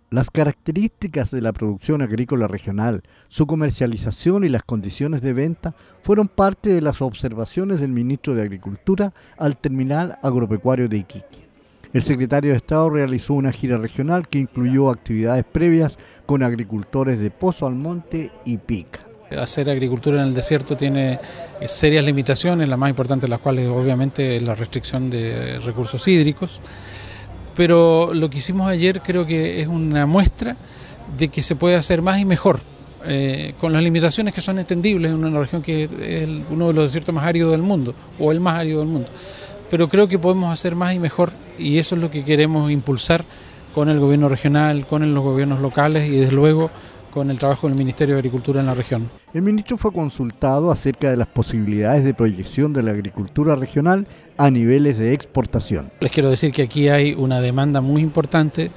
Las características de la producción agrícola regional, su comercialización y las condiciones de venta fueron parte de las observaciones del ministro de Agricultura al terminal agropecuario de Iquique. El secretario de Estado realizó una gira regional que incluyó actividades previas con agricultores de Pozo Almonte y Pica. Hacer agricultura en el desierto tiene serias limitaciones, la más importante de las cuales obviamente es la restricción de recursos hídricos. Pero lo que hicimos ayer creo que es una muestra de que se puede hacer más y mejor, con las limitaciones que son entendibles en una región que es uno de los desiertos más áridos del mundo, o el más árido del mundo. Pero creo que podemos hacer más y mejor, y eso es lo que queremos impulsar con el gobierno regional, con los gobiernos locales y desde luego con el trabajo del Ministerio de Agricultura en la región. El ministro fue consultado acerca de las posibilidades de proyección de la agricultura regional a niveles de exportación. Les quiero decir que aquí hay una demanda muy importante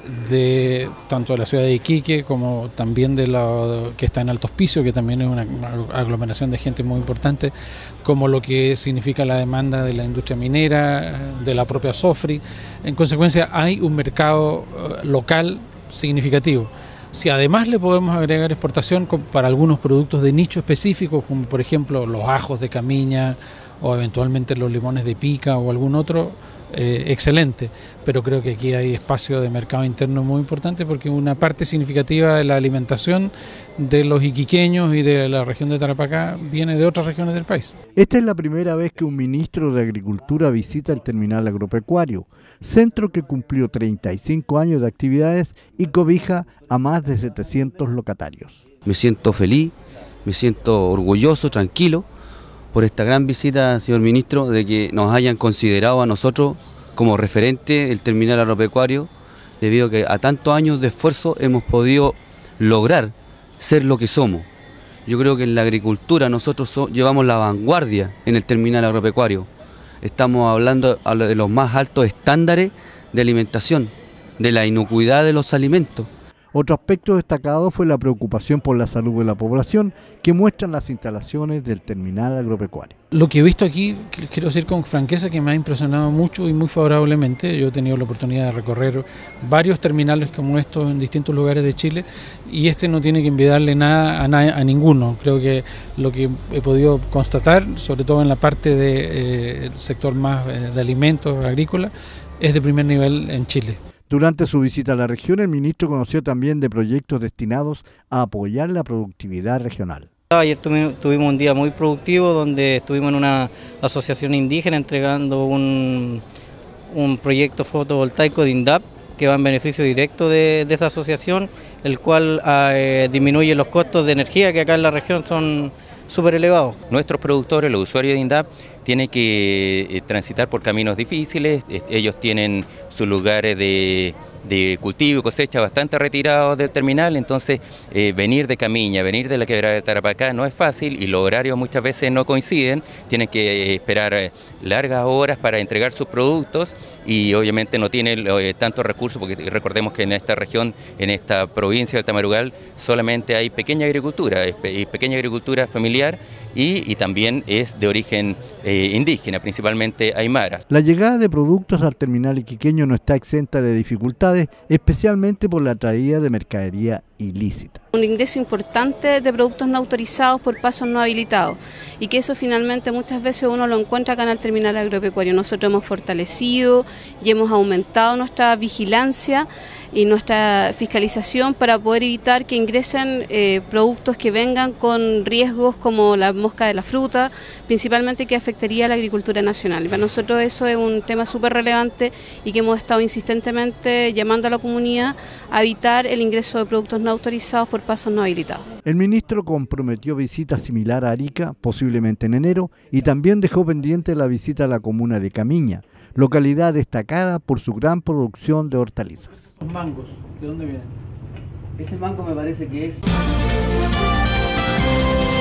de tanto de la ciudad de Iquique como también de lo que está en Alto Hospicio, que también es una aglomeración de gente muy importante, como lo que significa la demanda de la industria minera, de la propia Sofri. En consecuencia, hay un mercado local significativo. Si además le podemos agregar exportación para algunos productos de nicho específicos, como por ejemplo los ajos de Camiña o eventualmente los limones de Pica o algún otro, excelente. Pero creo que aquí hay espacio de mercado interno muy importante porque una parte significativa de la alimentación de los iquiqueños y de la región de Tarapacá viene de otras regiones del país. Esta es la primera vez que un ministro de Agricultura visita el terminal agropecuario, centro que cumplió 35 años de actividades y cobija a más de 700 locatarios. Me siento feliz, me siento orgulloso, tranquilo por esta gran visita, señor ministro, de que nos hayan considerado a nosotros como referente el terminal agropecuario, debido a que a tantos años de esfuerzo hemos podido lograr ser lo que somos. Yo creo que en la agricultura nosotros llevamos la vanguardia en el terminal agropecuario. Estamos hablando de los más altos estándares de alimentación, de la inocuidad de los alimentos. Otro aspecto destacado fue la preocupación por la salud de la población que muestran las instalaciones del terminal agropecuario. Lo que he visto aquí, quiero decir con franqueza, que me ha impresionado mucho y muy favorablemente. Yo he tenido la oportunidad de recorrer varios terminales como estos en distintos lugares de Chile y este no tiene que envidiarle nada a ninguno. Creo que lo que he podido constatar, sobre todo en la parte del sector más de alimentos agrícolas, es de primer nivel en Chile. Durante su visita a la región, el ministro conoció también de proyectos destinados a apoyar la productividad regional. Ayer tuvimos un día muy productivo donde estuvimos en una asociación indígena entregando un proyecto fotovoltaico de INDAP que va en beneficio directo de esa asociación, el cual disminuye los costos de energía que acá en la región son súper elevados. Nuestros productores, los usuarios de INDAP, tienen que transitar por caminos difíciles, ellos tienen sus lugares de cultivo y cosecha bastante retirados del terminal, entonces venir de Camiña, venir de la quebrada de Tarapacá no es fácil y los horarios muchas veces no coinciden, tienen que esperar largas horas para entregar sus productos y obviamente no tienen tantos recursos porque recordemos que en esta región, en esta provincia del Tamarugal, solamente hay pequeña agricultura familiar y también es de origen indígena, principalmente aymaras. La llegada de productos al terminal iquiqueño no está exenta de dificultades, especialmente por la traída de mercadería ilícita. Un ingreso importante de productos no autorizados por pasos no habilitados y que eso finalmente muchas veces uno lo encuentra acá en el terminal agropecuario. Nosotros hemos fortalecido y hemos aumentado nuestra vigilancia y nuestra fiscalización para poder evitar que ingresen productos que vengan con riesgos como la mosca de la fruta, principalmente que afectaría a la agricultura nacional. Para nosotros eso es un tema súper relevante y que hemos estado insistentemente llamando a la comunidad a evitar el ingreso de productos no autorizados por pasos no habilitados. El ministro comprometió visita similar a Arica, posiblemente en enero, y también dejó pendiente la visita a la comuna de Camiña, localidad destacada por su gran producción de hortalizas. Los mangos, ¿de dónde vienen? Ese mango me parece que es...